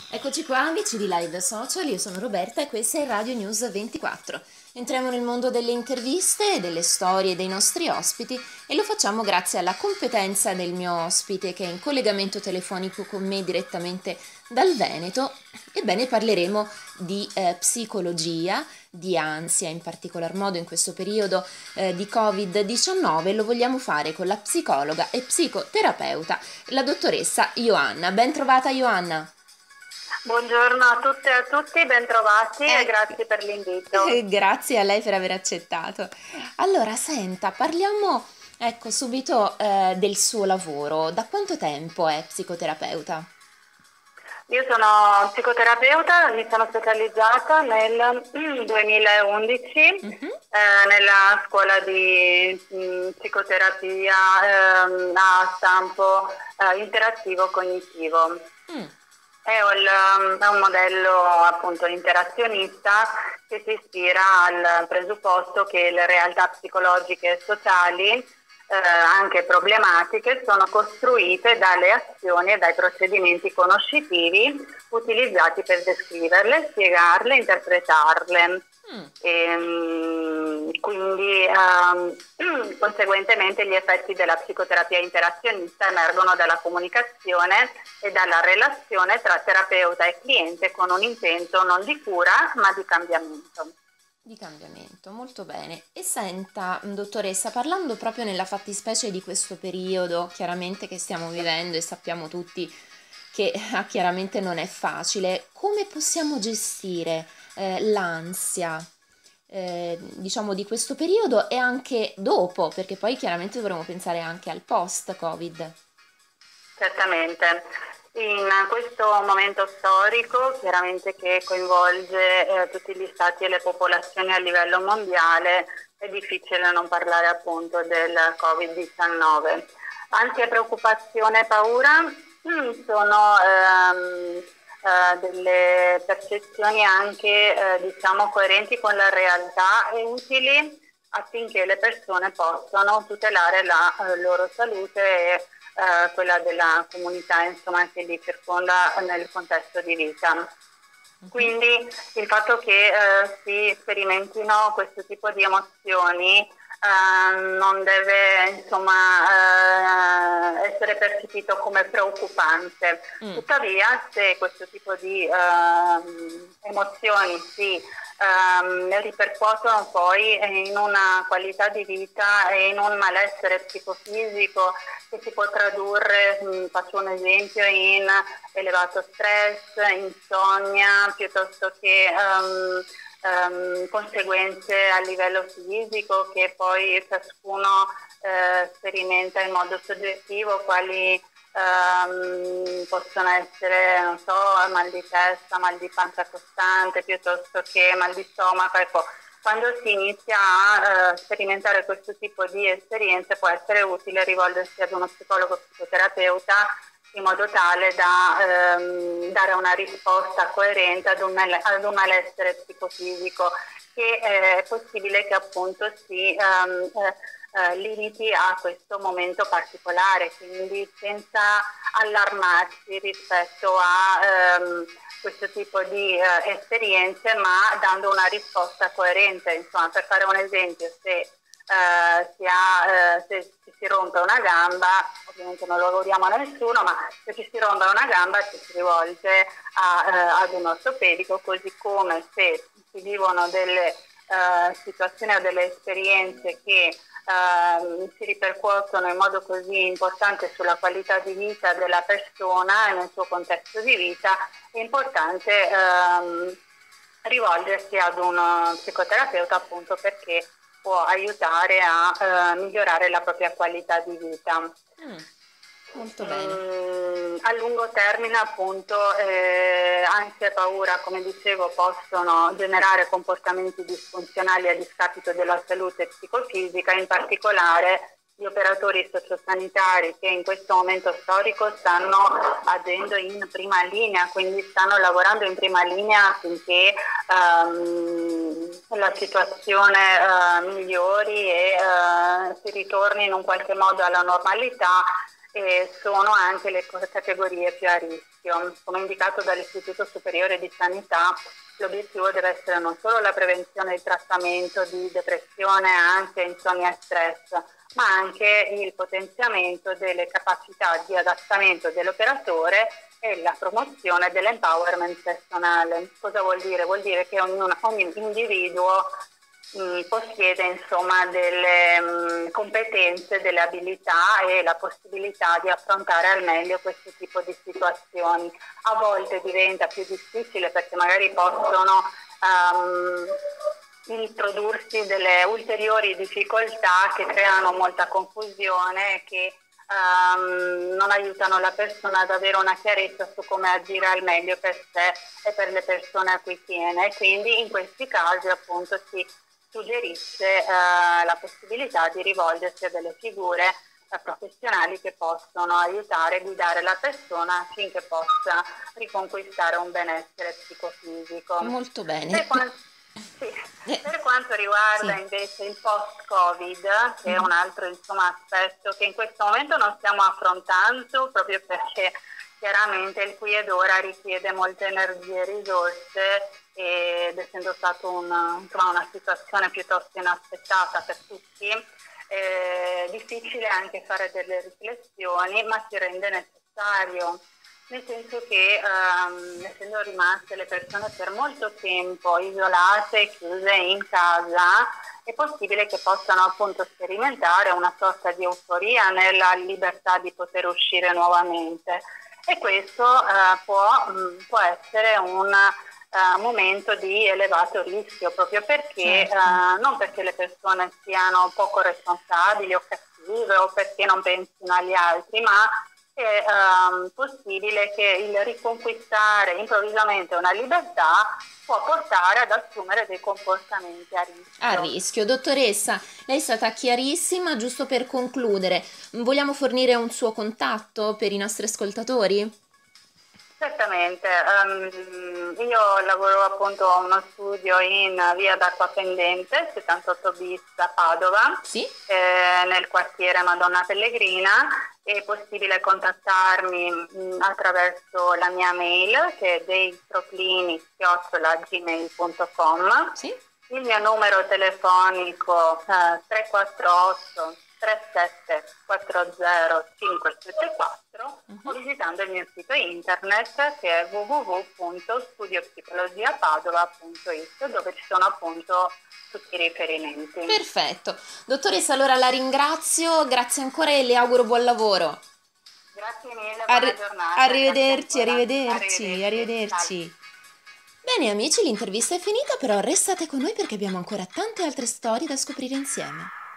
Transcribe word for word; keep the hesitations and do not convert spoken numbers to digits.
Eccoci qua amici di Live Social, io sono Roberta e questa è Radio News ventiquattro. Entriamo nel mondo delle interviste, delle storie dei nostri ospiti e lo facciamo grazie alla competenza del mio ospite che è in collegamento telefonico con me direttamente dal Veneto. Ebbene, parleremo di eh, psicologia, di ansia in particolar modo in questo periodo eh, di covid diciannove. Lo vogliamo fare con la psicologa e psicoterapeuta, la dottoressa Ioanna. Ben trovata Ioanna! Buongiorno a tutte e a tutti, bentrovati e Ecco. grazie per l'invito. Grazie a lei per aver accettato. Allora, senta, parliamo ecco subito eh, del suo lavoro. Da quanto tempo è psicoterapeuta? Io sono psicoterapeuta, mi sono specializzata nel duemilaundici Mhm. eh, nella scuola di mh, psicoterapia ehm, a stampo eh, interattivo cognitivo. Mm. È un, è un modello appunto interazionista che si ispira al presupposto che le realtà psicologiche e sociali, eh, anche problematiche, sono costruite dalle azioni e dai procedimenti conoscitivi utilizzati per descriverle, spiegarle, interpretarle. Mm. E, quindi ehm, conseguentemente gli effetti della psicoterapia interazionista emergono dalla comunicazione e dalla relazione tra terapeuta e cliente con un intento non di cura ma di cambiamento. Di cambiamento, molto bene. E senta, dottoressa, parlando proprio nella fattispecie di questo periodo, chiaramente che stiamo vivendo e sappiamo tutti che ah, chiaramente non è facile, come possiamo gestire eh, l'ansia, eh, diciamo, di questo periodo e anche dopo, perché poi chiaramente dovremo pensare anche al post-Covid. Certamente. In questo momento storico, chiaramente che coinvolge eh, tutti gli stati e le popolazioni a livello mondiale, è difficile non parlare appunto del covid diciannove. Anche preoccupazione e paura mm, sono ehm, eh, delle percezioni anche eh, diciamo coerenti con la realtà e utili affinché le persone possano tutelare la eh, loro salute e eh, quella della comunità insomma, che li circonda nel contesto di vita. Mhm. Quindi il fatto che eh, si sperimentino questo tipo di emozioni eh, non deve insomma, eh, essere percepito come preoccupante. Mm. Tuttavia, se questo tipo di eh, emozioni si ehm, ripercuotono poi in una qualità di vita e in un malessere psicofisico che si può tradurre, mh, faccio un esempio, in elevato stress, insonnia, piuttosto che um, um, conseguenze a livello fisico che poi ciascuno eh, sperimenta in modo soggettivo, quali um, possono essere, non so, mal di testa, mal di pancia costante, piuttosto che mal di stomaco. Ecco, quando si inizia a uh, sperimentare questo tipo di esperienze può essere utile rivolgersi ad uno psicologo psicoterapeuta in modo tale da ehm, dare una risposta coerente ad un, mal- ad un malessere psicofisico che eh, è possibile che appunto si ehm, eh, eh, limiti a questo momento particolare, quindi senza allarmarsi rispetto a ehm, questo tipo di eh, esperienze, ma dando una risposta coerente. Insomma, per fare un esempio, se Uh, si ha, uh, se, se si rompe una gamba, ovviamente non lo auguriamo a nessuno, ma se ci si rompe una gamba ci si rivolge a, uh, ad un ortopedico, così come se si vivono delle uh, situazioni o delle esperienze che uh, si ripercuotono in modo così importante sulla qualità di vita della persona e nel suo contesto di vita, è importante um, rivolgersi ad un psicoterapeuta appunto perché può aiutare a eh, migliorare la propria qualità di vita. Mm. Molto bene. Mm, a lungo termine appunto eh, ansia e paura, come dicevo, possono generare comportamenti disfunzionali a discapito della salute psicofisica, in particolare gli operatori sociosanitari che in questo momento storico stanno agendo in prima linea, quindi stanno lavorando in prima linea affinché ehm, la situazione eh, migliori e eh, si ritorni in un qualche modo alla normalità e sono anche le categorie più a rischio. Come indicato dall'Istituto Superiore di Sanità, l'obiettivo deve essere non solo la prevenzione e il trattamento di depressione, ansia, insonnia e stress, ma anche il potenziamento delle capacità di adattamento dell'operatore e la promozione dell'empowerment personale. Cosa vuol dire? Vuol dire che ognuno, ogni individuo mh, possiede insomma delle mh, competenze, delle abilità e la possibilità di affrontare al meglio questo tipo di situazioni. A volte diventa più difficile perché magari possono um, introdursi delle ulteriori difficoltà che creano molta confusione e che um, non aiutano la persona ad avere una chiarezza su come agire al meglio per sé e per le persone a cui tiene. Quindi in questi casi appunto si suggerisce uh, la possibilità di rivolgersi a delle figure uh, professionali che possono aiutare e guidare la persona affinché possa riconquistare un benessere psicofisico. Molto bene. Per quanto Sì. Per quanto riguarda sì. invece il post-Covid, che è un altro insomma, aspetto che in questo momento non stiamo affrontando proprio perché chiaramente il qui ed ora richiede molte energie e risorse ed essendo stata un, insomma, una situazione piuttosto inaspettata per tutti, è difficile anche fare delle riflessioni, ma si rende necessario. Nel senso che um, essendo rimaste le persone per molto tempo isolate, chiuse in casa, è possibile che possano appunto sperimentare una sorta di euforia nella libertà di poter uscire nuovamente e questo uh, può, mh, può essere un uh, momento di elevato rischio proprio perché certo. uh, non perché le persone siano poco responsabili o cattive o perché non pensino agli altri, ma è um, possibile che il riconquistare improvvisamente una libertà può portare ad assumere dei comportamenti a rischio. A rischio. Dottoressa, lei è stata chiarissima, giusto per concludere, vogliamo fornire un suo contatto per i nostri ascoltatori? Certamente, um, io lavoro appunto a uno studio in via d'Acqua Pendente, settantotto bis a Padova, sì? eh, nel quartiere Madonna Pellegrina. È possibile contattarmi mh, attraverso la mia mail che è deiproplini chiocciola gmail punto com, sì? Il mio numero telefonico eh, tre quattro otto tre sette quattro zero cinque sette quattro uh-huh. o visitando il mio sito internet che è w w w punto studio psicologia padova punto i t dove ci sono appunto tutti i riferimenti. Perfetto. Dottoressa, allora la ringrazio, grazie ancora e le auguro buon lavoro. Grazie mille, buona Arri- giornata. Arrivederci, arrivederci, arrivederci. arrivederci. Bene amici, l'intervista è finita, però restate con noi perché abbiamo ancora tante altre storie da scoprire insieme.